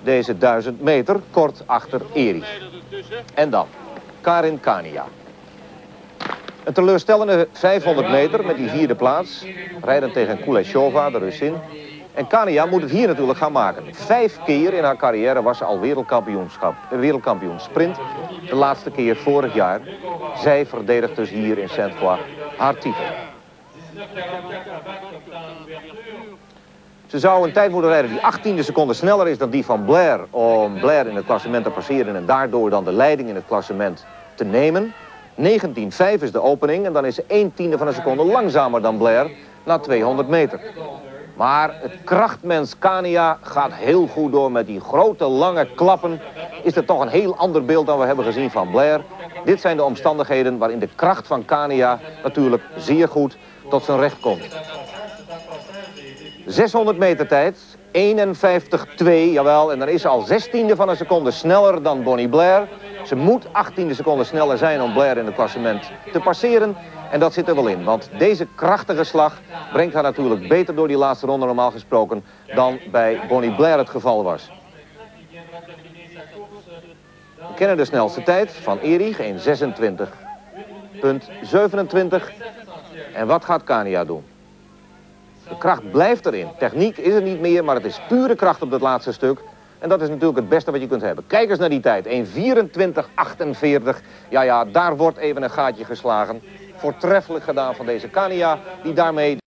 deze 1000 meter, kort achter Erich. En dan Karin Kania. Een teleurstellende 500 meter met die vierde plaats. Rijdend tegen Kuleshova, de Russin. En Kania moet het hier natuurlijk gaan maken. 5 keer in haar carrière was ze al wereldkampioen sprint. De laatste keer vorig jaar. Zij verdedigt dus hier in Sainte-Foy haar titel. Ze zou een tijd moeten rijden die 18e seconde sneller is dan die van Blair. Om Blair in het klassement te passeren en daardoor dan de leiding in het klassement te nemen. 19,5 is de opening en dan is ze 1/10 van een seconde langzamer dan Blair na 200 meter. Maar het krachtmens Kania gaat heel goed door met die grote lange klappen. Is het toch een heel ander beeld dan we hebben gezien van Blair. Dit zijn de omstandigheden waarin de kracht van Kania natuurlijk zeer goed tot zijn recht komt. 600 meter tijd, 51,2, jawel, en dan is ze al 16e van een seconde sneller dan Bonnie Blair. Ze moet 18e seconde sneller zijn om Blair in het klassement te passeren. En dat zit er wel in, want deze krachtige slag brengt haar natuurlijk beter door die laatste ronde normaal gesproken dan bij Bonnie Blair het geval was. We kennen de snelste tijd van Erich, 1:26,27. En wat gaat Kania doen? De kracht blijft erin. Techniek is er niet meer, maar het is pure kracht op dat laatste stuk. En dat is natuurlijk het beste wat je kunt hebben. Kijk eens naar die tijd. 1:24,48. Ja, daar wordt even een gaatje geslagen. Voortreffelijk gedaan van deze Kania, die daarmee